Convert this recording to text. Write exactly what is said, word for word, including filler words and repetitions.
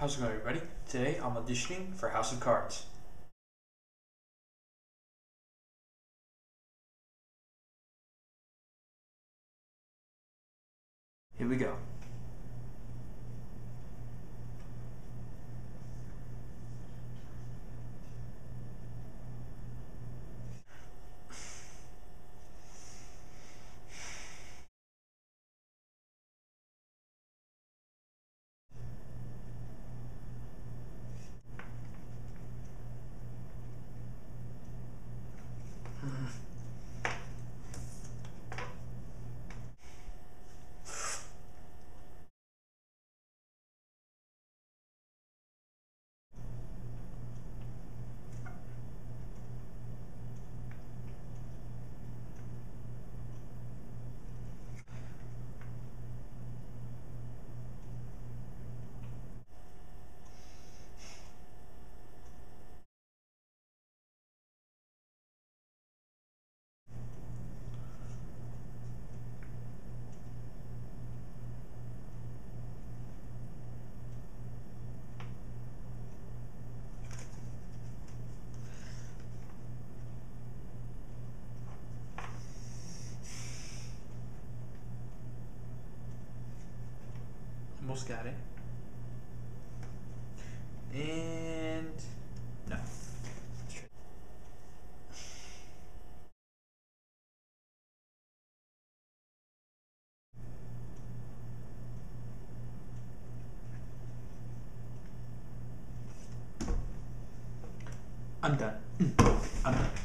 How's it going, everybody? Today I'm auditioning for House of Cards. Here we go. Almost got it. And no. I'm done. I'm done.